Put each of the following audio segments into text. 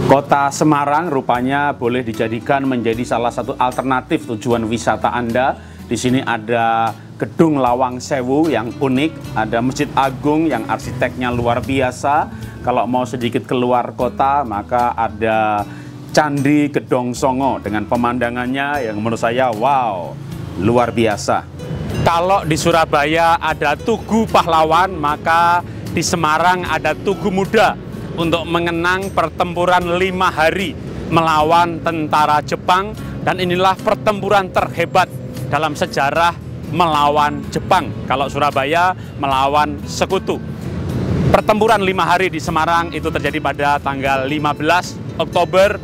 Kota Semarang rupanya boleh dijadikan menjadi salah satu alternatif tujuan wisata Anda. Di sini ada Gedung Lawang Sewu yang unik, ada Masjid Agung yang arsiteknya luar biasa. Kalau mau sedikit keluar kota, maka ada Candi Gedong Songo dengan pemandangannya yang menurut saya wow, luar biasa. Kalau di Surabaya ada Tugu Pahlawan, maka di Semarang ada Tugu Muda untuk mengenang pertempuran 5 hari melawan tentara Jepang, dan inilah pertempuran terhebat dalam sejarah melawan Jepang. Kalau Surabaya melawan Sekutu. Pertempuran 5 hari di Semarang itu terjadi pada tanggal 15 Oktober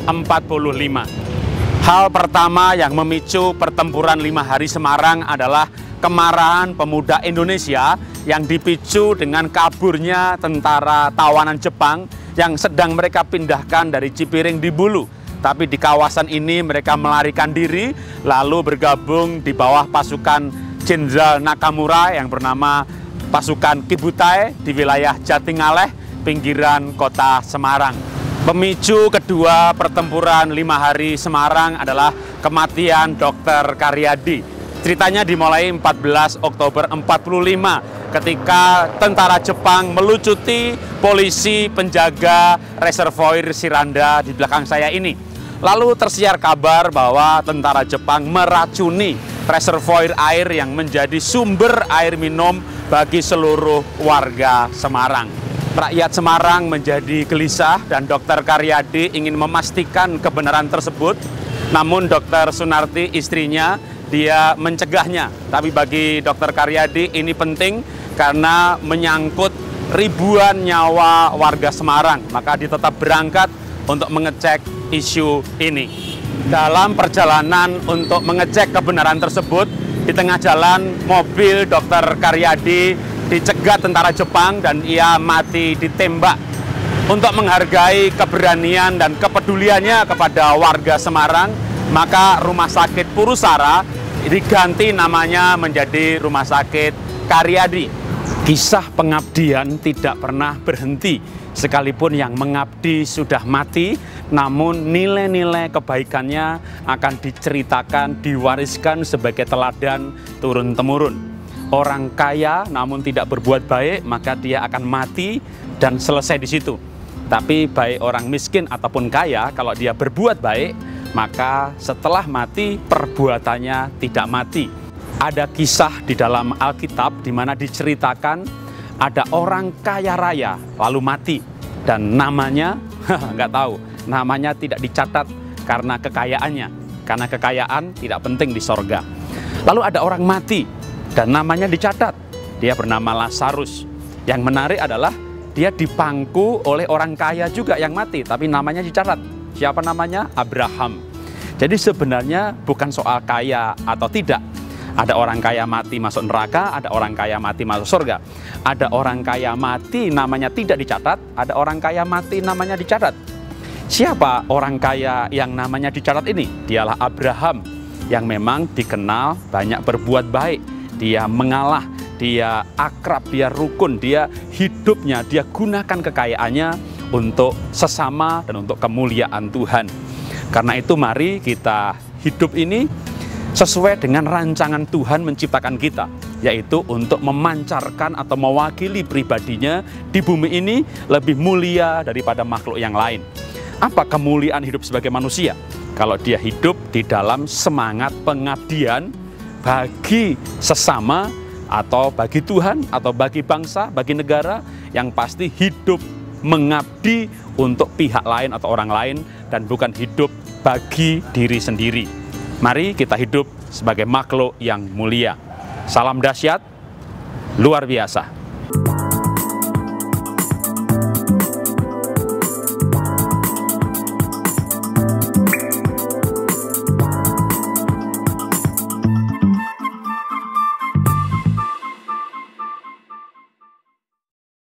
45. Hal pertama yang memicu pertempuran 5 hari Semarang adalah kemarahan pemuda Indonesia yang dipicu dengan kaburnya tentara tawanan Jepang yang sedang mereka pindahkan dari Cipiring di Bulu. Tapi di kawasan ini mereka melarikan diri lalu bergabung di bawah pasukan Jenderal Nakamura yang bernama pasukan Kibutai di wilayah Jatingaleh, pinggiran kota Semarang. Pemicu kedua pertempuran 5 hari Semarang adalah kematian Dr. Karyadi. Ceritanya dimulai 14 Oktober 45 ketika tentara Jepang melucuti polisi penjaga reservoir Siranda di belakang saya ini. Lalu tersiar kabar bahwa tentara Jepang meracuni reservoir air yang menjadi sumber air minum bagi seluruh warga Semarang. Rakyat Semarang menjadi gelisah dan Dr. Karyadi ingin memastikan kebenaran tersebut. Namun Dr. Sunarti, istrinya, dia mencegahnya. Tapi bagi Dr. Karyadi ini penting karena menyangkut ribuan nyawa warga Semarang. Maka dia tetap berangkat untuk mengecek isu ini. Dalam perjalanan untuk mengecek kebenaran tersebut, di tengah jalan mobil Dr. Karyadi dicegat tentara Jepang dan ia mati ditembak. Untuk menghargai keberanian dan kepeduliannya kepada warga Semarang, maka Rumah Sakit Purusara diganti namanya menjadi Rumah Sakit Karyadi. Kisah pengabdian tidak pernah berhenti. Sekalipun yang mengabdi sudah mati, namun nilai-nilai kebaikannya akan diceritakan, diwariskan sebagai teladan turun-temurun. Orang kaya namun tidak berbuat baik, maka dia akan mati dan selesai di situ. Tapi baik orang miskin ataupun kaya, kalau dia berbuat baik, maka setelah mati perbuatannya tidak mati. Ada kisah di dalam Alkitab di mana diceritakan ada orang kaya raya lalu mati dan namanya nggak tahu, namanya tidak dicatat karena kekayaannya, karena kekayaan tidak penting di sorga. Lalu ada orang mati dan namanya dicatat, dia bernama Lazarus. Yang menarik adalah dia dipangku oleh orang kaya juga yang mati, tapi namanya dicatat. Siapa namanya? Abraham. Jadi sebenarnya bukan soal kaya atau tidak. Ada orang kaya mati masuk neraka, ada orang kaya mati masuk surga. Ada orang kaya mati namanya tidak dicatat, ada orang kaya mati namanya dicatat. Siapa orang kaya yang namanya dicatat ini? Dialah Abraham yang memang dikenal banyak berbuat baik. Dia mengalah, dia akrab, dia rukun, dia hidupnya, dia gunakan kekayaannya untuk sesama dan untuk kemuliaan Tuhan. Karena itu mari kita hidup ini sesuai dengan rancangan Tuhan menciptakan kita, yaitu untuk memancarkan atau mewakili pribadinya di bumi ini lebih mulia daripada makhluk yang lain. Apa kemuliaan hidup sebagai manusia? Kalau dia hidup di dalam semangat pengabdian bagi sesama atau bagi Tuhan atau bagi bangsa, bagi negara, yang pasti hidup mengabdi untuk pihak lain atau orang lain dan bukan hidup bagi diri sendiri. Mari kita hidup sebagai makhluk yang mulia. Salam dahsyat, luar biasa.